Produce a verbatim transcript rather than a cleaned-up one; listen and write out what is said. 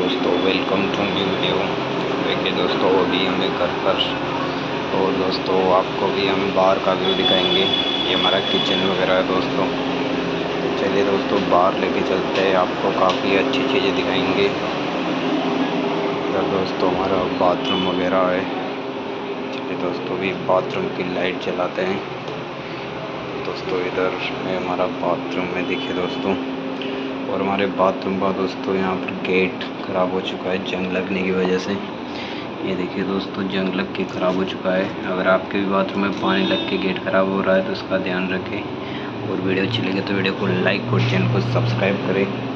दोस्तों, welcome to new video. देखिए दोस्तों, अभी हमें घर पर और दोस्तों आपको भी हम बाहर का व्यू दिखाएंगे। ये हमारा किचन वगैरह है दोस्तों। तो चलिए दोस्तों बाहर लेके चलते हैं, आपको काफ़ी अच्छी चीज़ें दिखाएंगे। इधर दोस्तों हमारा बाथरूम वगैरह है। चलिए दोस्तों भी बाथरूम की लाइट जलाते हैं। दोस्तों इधर है हमारा बाथरूम में, देखिए दोस्तों। और हमारे बाथरूम का दोस्तों यहाँ पर गेट ख़राब हो चुका है जंग लगने की वजह से। ये देखिए दोस्तों, जंग लग के ख़राब हो चुका है। अगर आपके भी बाथरूम में पानी लग के गेट ख़राब हो रहा है तो उसका ध्यान रखें। और वीडियो अच्छी लगे तो वीडियो को लाइक और चैनल को सब्सक्राइब करें।